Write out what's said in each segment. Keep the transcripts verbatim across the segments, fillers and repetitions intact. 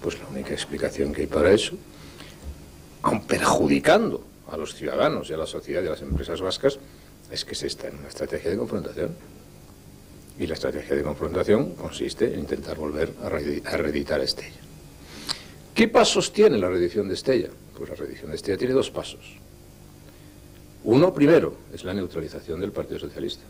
pues la única explicación que hay para eso, aun perjudicando a los ciudadanos y a la sociedad y a las empresas vascas, es que se está en una estrategia de confrontación. Y la estrategia de confrontación consiste en intentar volver a reeditar a Estella. ¿Qué pasos tiene la reedición de Estella? Pues la reedición de Estella tiene dos pasos. Uno primero es la neutralización del Partido Socialista.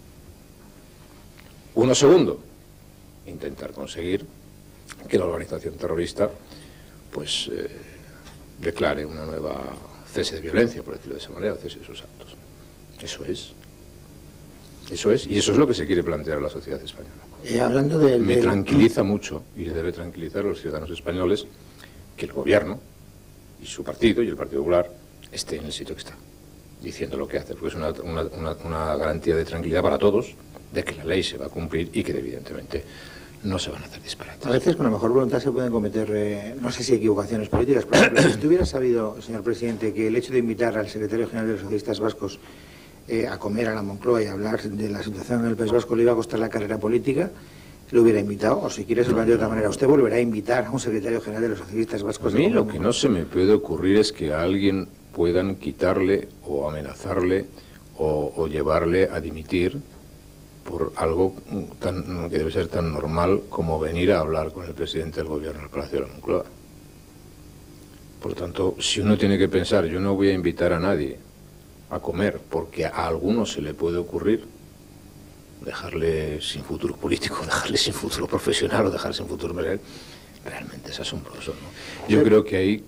Uno segundo, intentar conseguir que la organización terrorista pues eh, declare una nueva cese de violencia, por decirlo de esa manera, cese de sus actos. Eso es. Eso es, y eso es lo que se quiere plantear a la sociedad española. Eh, hablando del, Me del... tranquiliza mucho, y le debe tranquilizar a los ciudadanos españoles, que el gobierno y su partido y el Partido Popular esté en el sitio que está, diciendo lo que hace, porque es una, una, una, una garantía de tranquilidad para todos, de que la ley se va a cumplir y que evidentemente no se van a hacer disparates. A veces con la mejor voluntad se pueden cometer, eh, no sé si equivocaciones políticas. Por ejemplo, si usted hubiera sabido, señor presidente, que el hecho de invitar al secretario general de los socialistas vascos eh, a comer a la Moncloa y a hablar de la situación en el País Vasco le iba a costar la carrera política, lo hubiera invitado, o si quiere se lo planteo de otra manera, usted volverá a invitar a un secretario general de los socialistas vascos. A mí lo que no se me puede ocurrir es que a alguien puedan quitarle o amenazarle o, o llevarle a dimitir por algo tan, que debe ser tan normal como venir a hablar con el presidente del gobierno en el Palacio de la Moncloa. Por tanto, si uno tiene que pensar, yo no voy a invitar a nadie a comer porque a alguno se le puede ocurrir dejarle sin futuro político, dejarle sin futuro profesional o dejarle sin futuro real, realmente es asombroso, ¿no? Yo creo que ahí,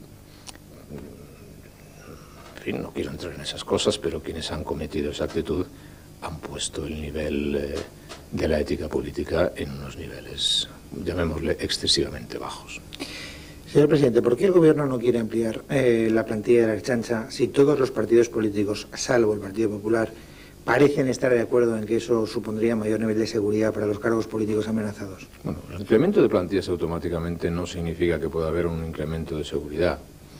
en fin, no quiero entrar en esas cosas, pero quienes han cometido esa actitud han puesto el nivel eh, de la ética política en unos niveles, llamémosle, excesivamente bajos. Señor presidente, ¿por qué el gobierno no quiere ampliar eh, la plantilla de la Ertzaintza si todos los partidos políticos, salvo el Partido Popular, parecen estar de acuerdo en que eso supondría mayor nivel de seguridad para los cargos políticos amenazados? Bueno, el incremento de plantillas automáticamente no significa que pueda haber un incremento de seguridad.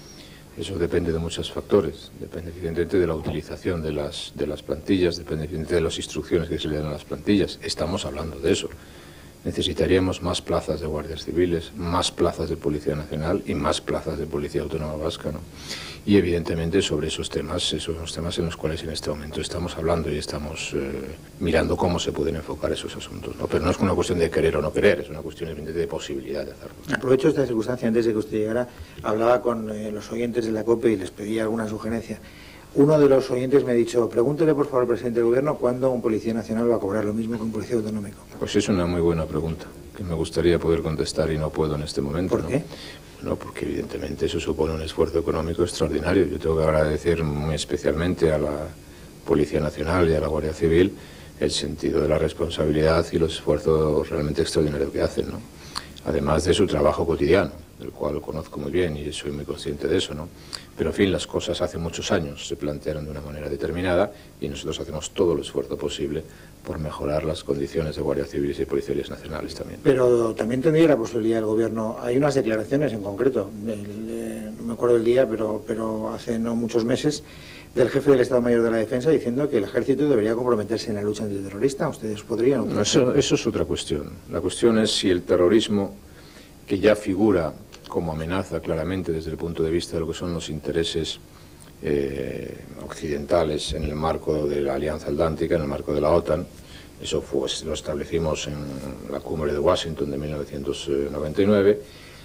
Eso depende de muchos factores. Depende evidentemente de la utilización de las, de las plantillas, depende evidentemente de las instrucciones que se le dan a las plantillas. Estamos hablando de eso. Necesitaríamos más plazas de guardias civiles, más plazas de Policía Nacional y más plazas de Policía Autónoma Vasca, ¿no? Y evidentemente sobre esos temas, esos son los temas en los cuales en este momento estamos hablando y estamos eh, mirando cómo se pueden enfocar esos asuntos, ¿no? Pero no es una cuestión de querer o no querer, es una cuestión evidentemente de posibilidad de hacerlo. Aprovecho esta circunstancia, antes de que usted llegara, hablaba con eh, los oyentes de la COPE y les pedía alguna sugerencia. Uno de los oyentes me ha dicho, pregúntele por favor al presidente del gobierno cuándo un policía nacional va a cobrar lo mismo que un policía autonómico. Pues es una muy buena pregunta, que me gustaría poder contestar y no puedo en este momento. ¿Por qué? ¿No? Bueno, porque evidentemente eso supone un esfuerzo económico extraordinario. Yo tengo que agradecer muy especialmente a la Policía Nacional y a la Guardia Civil el sentido de la responsabilidad y los esfuerzos realmente extraordinarios que hacen, ¿no? Además de su trabajo cotidiano, del cual conozco muy bien y soy muy consciente de eso, ¿no? Pero en fin, las cosas hace muchos años se plantearon de una manera determinada y nosotros hacemos todo el esfuerzo posible por mejorar las condiciones de guardias civiles y policías nacionales también. Pero también tendría la posibilidad del gobierno, hay unas declaraciones en concreto, el, eh, no me acuerdo del día, pero, pero hace no muchos meses, del jefe del Estado Mayor de la Defensa diciendo que el ejército debería comprometerse en la lucha antiterrorista. ¿Ustedes podrían? No, eso, eso es otra cuestión. La cuestión es si el terrorismo, que ya figura como amenaza claramente desde el punto de vista de lo que son los intereses eh, occidentales en el marco de la Alianza Atlántica, en el marco de la OTAN, eso fue, lo establecimos en la cumbre de Washington de mil novecientos noventa y nueve,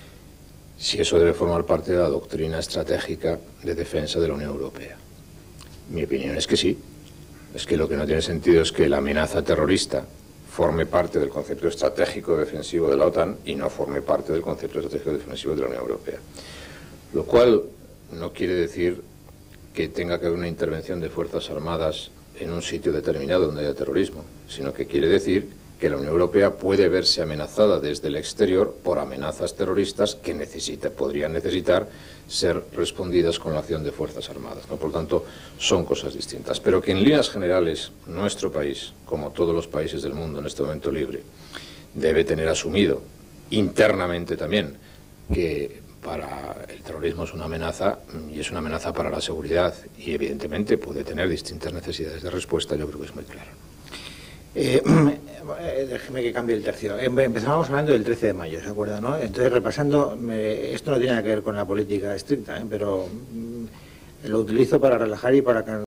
si eso debe formar parte de la doctrina estratégica de defensa de la Unión Europea. Mi opinión es que sí. Es que lo que no tiene sentido es que la amenaza terrorista forme parte del concepto estratégico defensivo de la OTAN y no forme parte del concepto estratégico defensivo de la Unión Europea. Lo cual no quiere decir que tenga que haber una intervención de Fuerzas Armadas en un sitio determinado donde haya terrorismo, sino que quiere decir que la Unión Europea puede verse amenazada desde el exterior por amenazas terroristas que necesita, podrían necesitar ser respondidas con la acción de Fuerzas Armadas, ¿no? Por tanto, son cosas distintas. Pero que en líneas generales nuestro país, como todos los países del mundo en este momento libre, debe tener asumido internamente también que para el terrorismo es una amenaza y es una amenaza para la seguridad y evidentemente puede tener distintas necesidades de respuesta, yo creo que es muy claro. Eh, déjeme que cambie el tercio. Empezábamos hablando del trece de mayo, ¿se acuerda, no? Entonces, repasando, eh, esto no tiene nada que ver con la política estricta, ¿eh? pero mm, lo utilizo para relajar y para